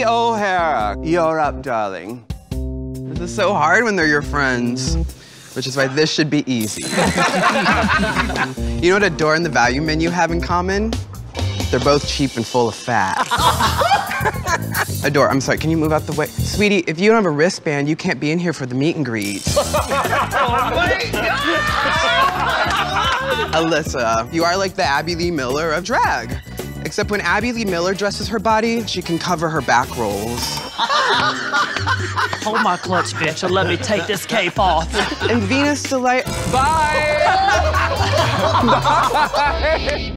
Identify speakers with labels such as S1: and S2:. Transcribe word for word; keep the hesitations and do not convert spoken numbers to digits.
S1: O'Hara, you're up, darling.
S2: This is so hard when they're your friends, which is why this should be easy. You know what Adore and the value menu have in common? They're both cheap and full of fat. Adore, I'm sorry, can you move out the way? Sweetie, if you don't have a wristband, you can't be in here for the meet and greet.
S3: Oh my God!
S2: Alyssa, you are like the Abby Lee Miller of drag. Except when Abby Lee Miller dresses her body, she can cover her back rolls.
S4: Hold my clutch, bitch, and let me take this cape off.
S2: And Venus Delight...
S3: Bye! Bye!